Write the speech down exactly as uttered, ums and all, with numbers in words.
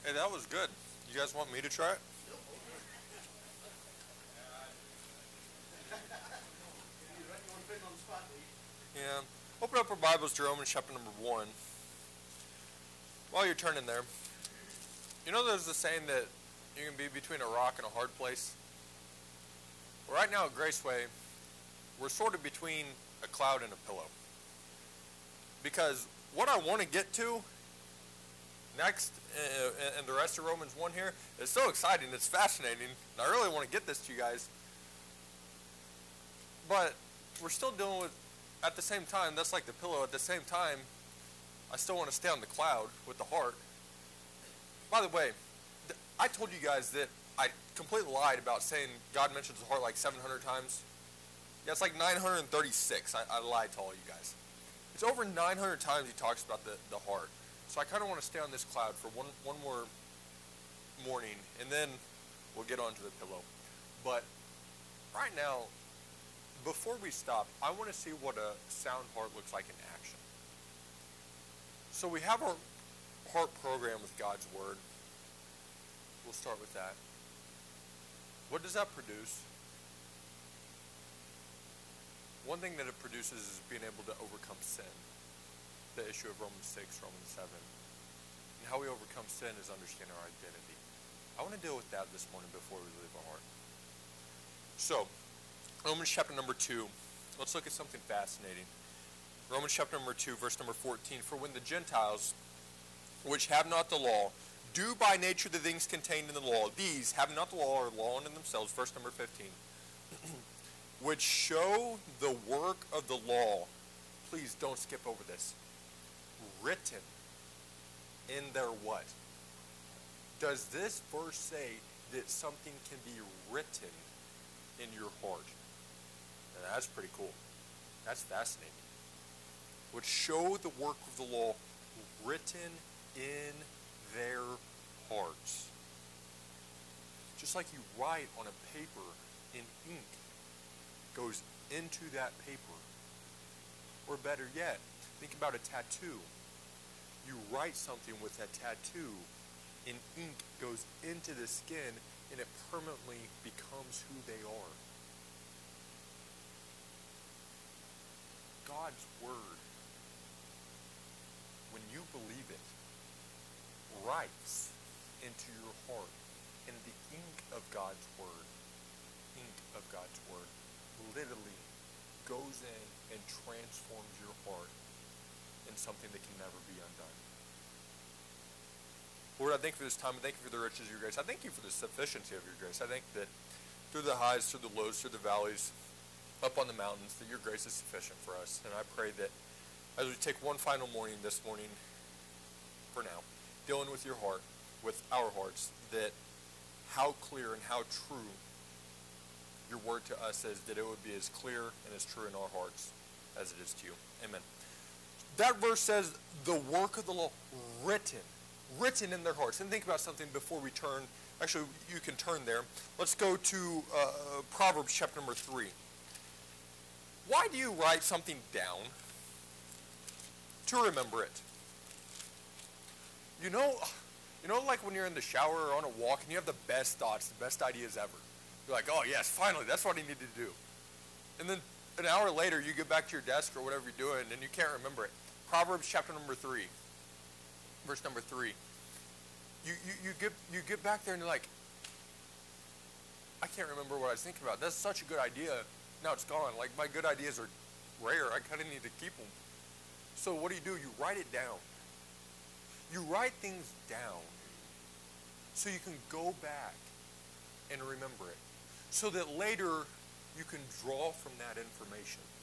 Hey, that was good. You guys want me to try it? Yeah. Open up our Bibles to Romans chapter number one. While you're turning there, you know there's the saying that you can be between a rock and a hard place? Well, right now at Graceway, we're sort of between a cloud and a pillow. Because what I want to get to next uh, and the rest of Romans one here is so exciting, it's fascinating, and I really want to get this to you guys. But we're still dealing with, at the same time, that's like the pillow, at the same time, I still want to stay on the cloud with the heart. By the way, I told you guys that I completely lied about saying God mentions the heart like seven hundred times. Yeah, it's like nine hundred thirty-six. I, I lied to all you guys. It's over nine hundred times he talks about the, the heart. So I kind of want to stay on this cloud for one, one more morning, and then we'll get on to the pillow. But right now, before we stop, I want to see what a sound heart looks like in action. So we have our heart program with God's Word. We'll start with that. What does that produce? One thing that it produces is being able to overcome sin. The issue of Romans six, Romans seven. And how we overcome sin is understanding our identity. I want to deal with that this morning before we leave our heart. So, Romans chapter number two. Let's look at something fascinating. Romans chapter number two, verse number fourteen. For when the Gentiles, which have not the law, do by nature the things contained in the law, these, having not the law, are law in themselves, verse number fifteen, which show the work of the law. Please don't skip over this. Written in their what? Does this verse say that something can be written in your heart? Now, that's pretty cool. That's fascinating. Which show the work of the law written in their hearts. Just like you write on a paper in ink goes into that paper. Or better yet, think about a tattoo. You write something with that tattoo, and ink goes into the skin, and it permanently becomes who they are. God's Word, when you believe it, writes into your heart, and the ink of God's Word, ink of God's Word, literally goes in and transforms your heart in something that can never be undone. Lord, I thank you for this time. I thank you for the riches of your grace. I thank you for the sufficiency of your grace. I think that through the highs, through the lows, through the valleys, up on the mountains, that your grace is sufficient for us. And I pray that as we take one final morning this morning, for now, dealing with your heart, with our hearts, that how clear and how true your word to us is, that it would be as clear and as true in our hearts as it is to you. Amen. That verse says the work of the law written, written in their hearts. And think about something before we turn. Actually, you can turn there. Let's go to uh, Proverbs chapter number three. Why do you write something down? To remember it. You know, you know, like when you're in the shower or on a walk and you have the best thoughts, the best ideas ever. You're like, oh yes, finally, that's what I need to do. And then an hour later, you get back to your desk or whatever you're doing, and you can't remember it. Proverbs chapter number three, verse number three. You you you get you get back there and you're like, I can't remember what I was thinking about. That's such a good idea. Now it's gone. Like my good ideas are rare. I kind of need to keep them. So what do you do? You write it down. You write things down so you can go back and remember it. So that later you can draw from that information.